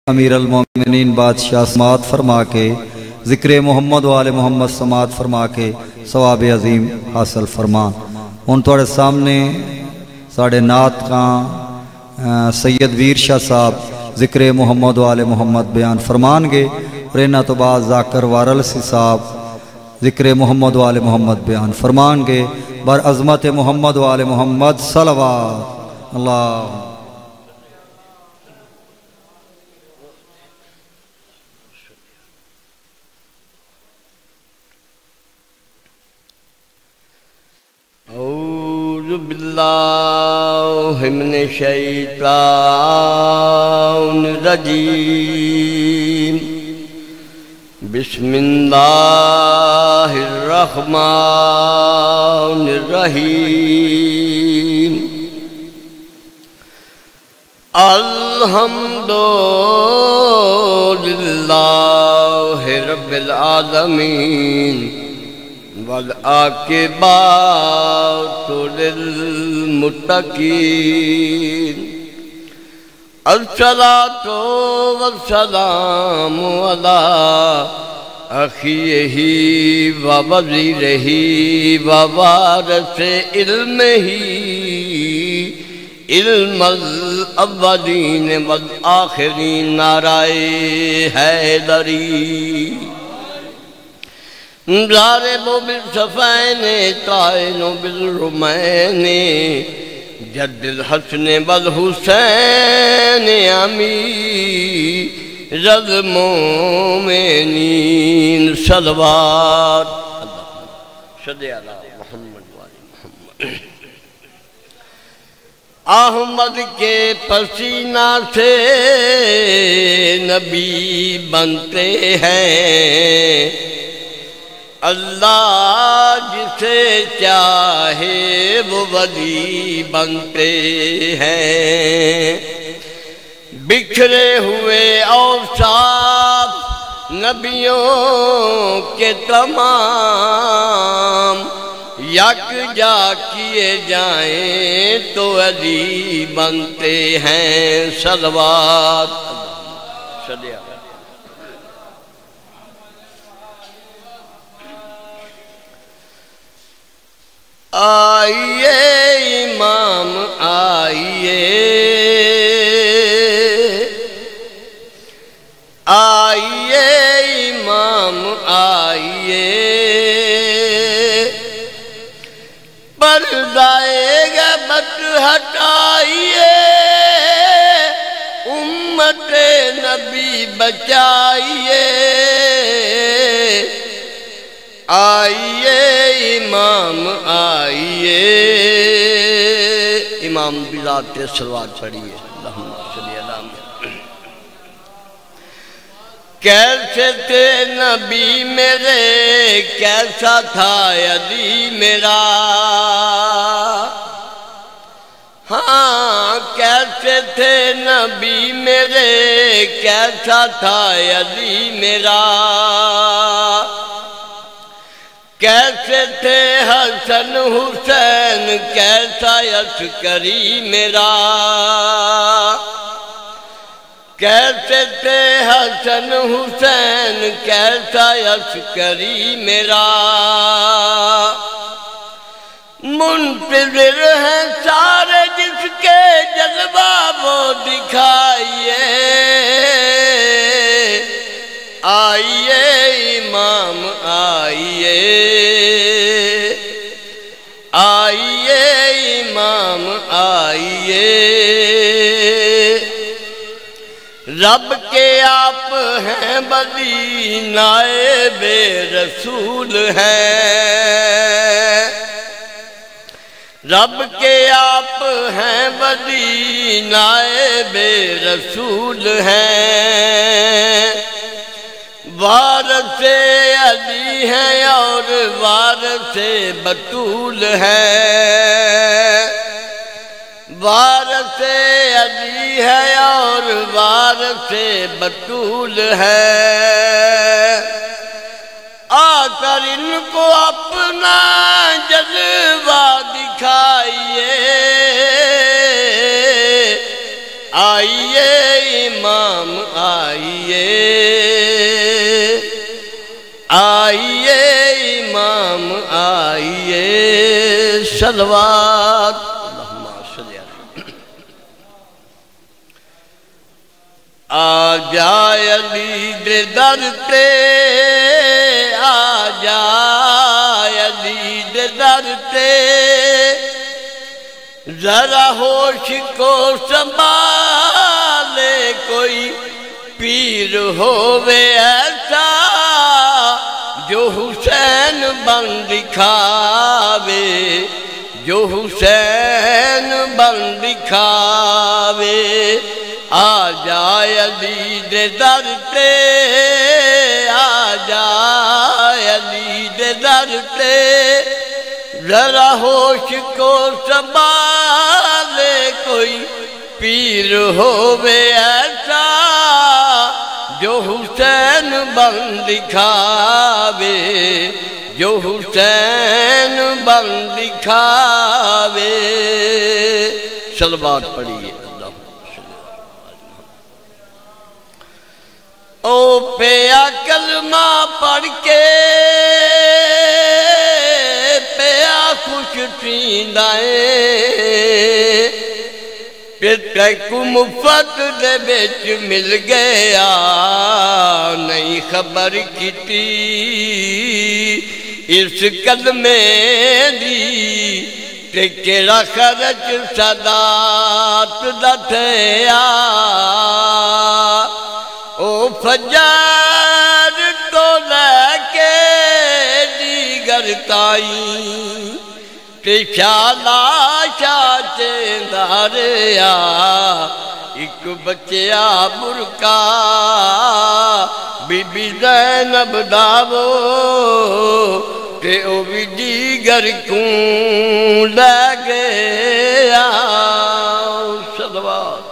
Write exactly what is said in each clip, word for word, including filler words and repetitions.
امیر المومنین بادشاہ سماعت فرما کے ذکر محمد و آل محمد سماعت فرما کے ثواب عظیم حاصل فرمان۔ ان توڑے سامنے ساڑھے نات کا سید ویر شاہ صاحب ذکر محمد و آل محمد بیان فرمان گے، اور انہا تو بعد ذاکر وارلسی صاحب ذکر محمد و آل محمد بیان فرمان گے بر عظمت محمد و آل محمد صلوات اللہ۔ اعوذ باللہ من الشیطان الرجیم، بسم اللہ الرحمن الرحیم، الحمد للہ رب العالمین، والعاقبات للمتقین، الصلاة والسلام علی اخیہ ووزیرہ ووارث علمہ، علم الاولین والآخرین، نعرہ حیدری، ضارب بالصفین طائن بالرمین، جد الحسن والحسین، امیر المومنین، صلوات صلی اللہ محمد وآل محمد۔ احمد کے پسینہ سے نبی بنتے ہیں، اللہ جسے چاہے وہ ولی بنتے ہیں، بکھرے ہوئے اوصاف نبیوں کے تمام، یکجا کیے جائیں تو علی بنتے ہیں، صلوات صلی اللہ۔ آئیے امام آئیے، آئیے امام آئیے، پردائے غیبت ہٹائیے، امت نبی بچائیے، آئیے امام آئیے، امام بذات صلوات پڑھیے، اللہم صلی اللہ علیہ وسلم۔ کیسے تھے نبی میرے، کیسا تھا علی میرا، ہاں کیسے تھے نبی میرے، کیسا تھا علی میرا، کیسے تھے حسن حسین، کیسا عسکری میرا، کیسے تھے حسن حسین، کیسا عسکری میرا، منتظر ہیں سارے جس کے جلوہ وہ دکھائیے، آئیے امام آئیے، آئیے امام آئیے، رب کے آپ ہیں ولی، نائب رسول ہیں، رب کے آپ ہیں ولی، نائب رسول ہیں، وارث علی ہیں اور وارث بطول ہیں، وارث علی ہے اور وارث بطول ہے، آ کر ان کو اپنا جلوہ دکھائیے، آئیے امام آئیے، آئیے آئیے امام آئیے صلوات اللہم صلی علیہ آ جائے علی دے در تے آ جائے علی دے در تے ذرا ہوش کو سنبھالے کوئی پیر ہووے ایسا جو حسین بن دکھاوے جو حسین بن دکھاوے آ جائے علی دے در تے آ جائے علی دے در تے ذرا ہوش کو سنبھالے کوئی پیر ہووے ایسا جو حسین بن دکھاوے جو حسین بن دکھاوے صلوات پڑھیے او پیا کلمہ پڑھ کے پیا خوش تھیندائے پھر کو مفت دے بچ مل گیا نہیں خبر کیتی اس کلمے دی تے کیڑا خرچ صدات دا تھیا او فجر تو لے کے دیگر تائی تے شالا شاچے داریا ایک بچیا برکا بی بی زینب داو تے او بھی دیگر کون لے گیا صلوات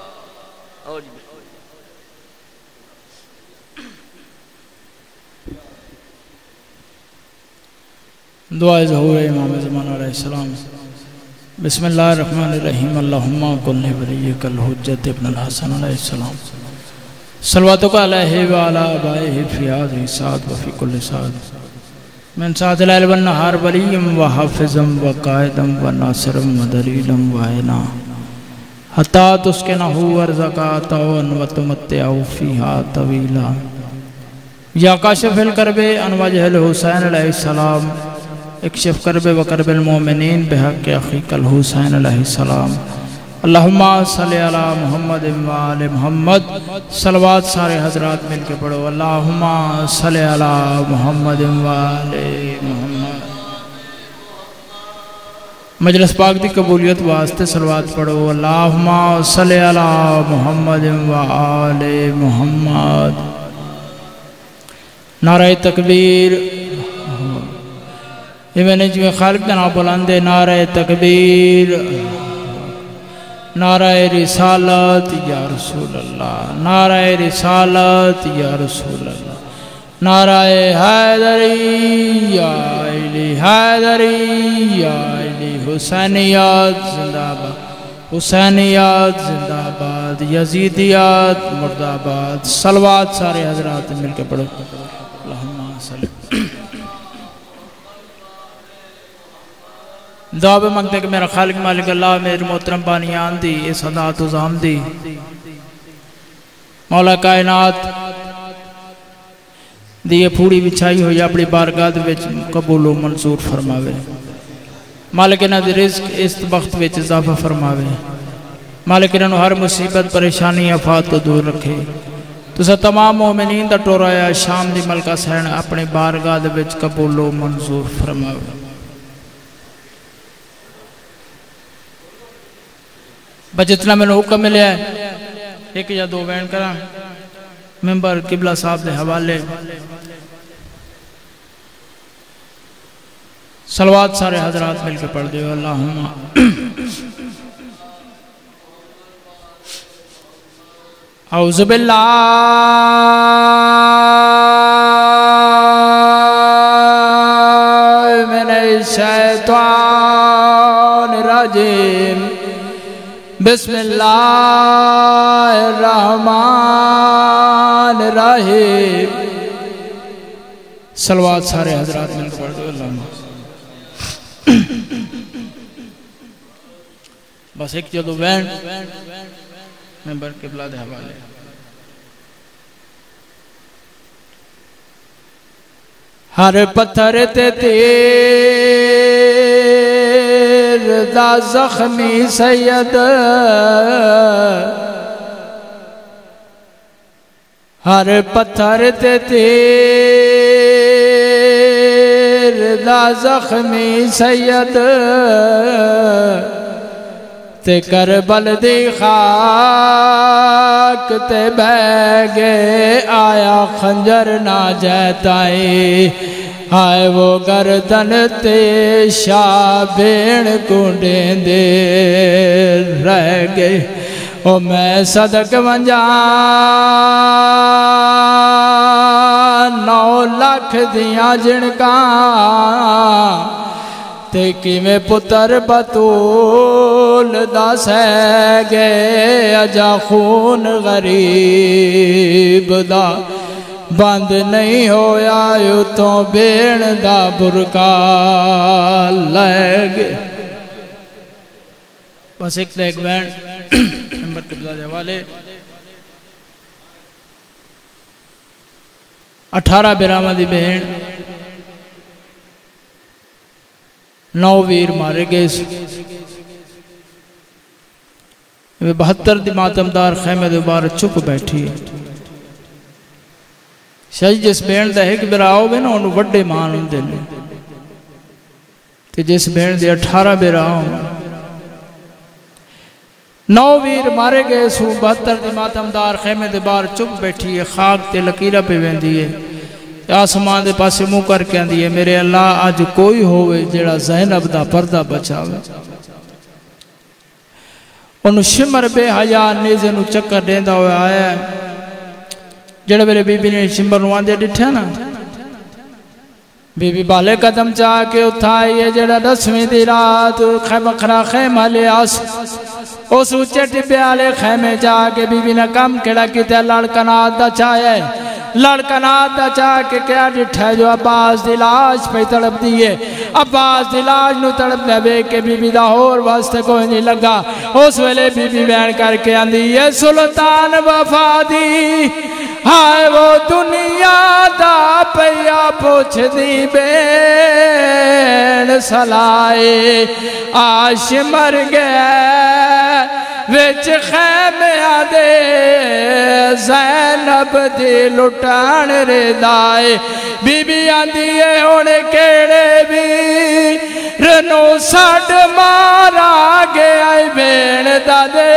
دعائے ظہور امام زمان علیہ السلام بسم اللہ الرحمن الرحیم اللہم کن ولیک الحجت ابن الحسن علیہ السلام صلواتو کا علیہ وعلا آبائہ فی آدھی ساتھ وفی کل ساتھ من ساتھ العیل والنہار ولیم و حافظم و قائدم و ناصرم و دلیلم و عینا حتی تسکنہو ورزکاتاون و تمتعو فیہا طویلا یا کاشف الکرب ان وجہ الحسین علیہ السلام اکشف کرب و کرب المومنین بحق اخیق الحسین علیہ السلام اللہم صلی علی محمد و آل محمد صلوات سارے حضرات مل کے پڑھو اللہم صلی علی محمد و آل محمد مجلس پاک دی قبولیت واسطے صلوات پڑھو اللہم صلی علی محمد و آل محمد نعرہ تکبیر یہ میں نے جو خالق دنا بلندے نعرہ تکبیر نعرہ رسالت یا رسول اللہ نعرہ رسالت یا رسول اللہ نعرہ حیدری یا علی حیدری یا علی حسینیات زندہ باد حسینیات زندہ باد یزیدیات مرد آباد صلوات سارے حضرات مل کے پڑھو اللہم صلی دعا بے مانگتے کہ میرا خالق مالک اللہ میرے محترم بانیان دی اس حدات و زام دی مولا کائنات دی یہ پھوڑی بچھائی ہوئی اپنی بارگاہ وچ قبول و منظور فرماوے مالک نہ دی رزق اس وقت وچ اضافہ فرماوے مالک نہ ہر مصیبت پریشانی افات تو دور رکھے تو سا تمام مومنین دا ٹورایا شام دی ملکہ سین اپنی بارگاہ وچ قبول و منظور فرماوے بس جتنا میں نے حکم ملے ہے ایک یا دو وین کرا ممبر قبلہ صاحب دے حوالے صلوات سارے حضرات مل کے پڑھ دیو اللہم اعوذ باللہ من الشیطان الرجیم بسم اللہ الرحمن رحیم. صلوات سارے حضرات مل کر پڑھ دو. اللہم بس ایک جدو بینڈ ممبر قبلہ دے حوالے. ہر پتھر تے تیر دا زخمی سید ہر پتھر تے تیر دا زخمی سید تے کربل دی خاک تے بہ گئے آیا خنجر نہ جیتائی. آئے وہ گردن تے شاہ بین کنڈیں دے رہ گئے. او میں صدق ونجان نو لاکھ دیاں جنکاں تے کی میں پتر بطول دا سہ گئے اجا خون غریب دا بند نہیں ہویا یو تو بین دا برکا لے گئے. بس ایک لے ایک بینڈ نمبر قبلہ دے والے. اٹھارہ برامہ دی بہن نو ویر مارے گئے. بہتر دی ماتمدار خیمے دے بار چپ بیٹھی ہے. شاید جس بین دا ایک براؤ بے نا انہوں وڈے مان ہوں دے لیں تے جس بین دے اٹھارہ براؤ نو ویر مارے گئے سو. بہتر دی ماتمدار خیمے دے بار چپ بیٹھی ہے. خاک تے لکیرہ پہ ویندی ہے. آسمان دے پاسے منہ کر کے آندی ہے میرے اللہ آج کوئی ہوئے جڑا زینب دا پردہ بچاوے. انہوں شمر بے حیاء نیزے نو چکر دیندہ ہوئے آیا ہے. جڑا میرے بی بی نے شمر نو آندے ڈٹھا نا بی بی بالے قدم چاہ کے اتھائی ہے جڑا دسویں دی رات خیمہ خرا خیمہ لے آس اس اچھے ٹپے آلے خیمے چاہ کے بی بی نے کم کڑا کیتے لڑکنات دا چاہے لڑکنات دا چاہ کے کیا ڈٹھا جو عباس دی لاش پہ تڑپ دیئے. عباس دی لاش نو تڑپ دے بے کے بی بی دا اور واسطے کوئی نہیں لگا. اس ویلے بی بی بین کر کے آندی ہے سلطان وفا دی ہائے وہ دنیا دا پیا پوچھ دی بین سلائے آش مر گئے ویچ خیمے آدے زینب دی لٹان ردائے. بی بی آندی ہے ہونے کیڑے بھی رنو ساڑ مارا گیا بین دادے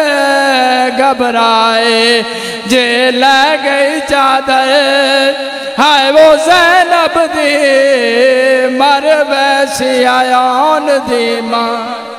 گھبرائے جے لے گئی چادر ہائے وہ زینب دی مر ویسی آیان دی ماں.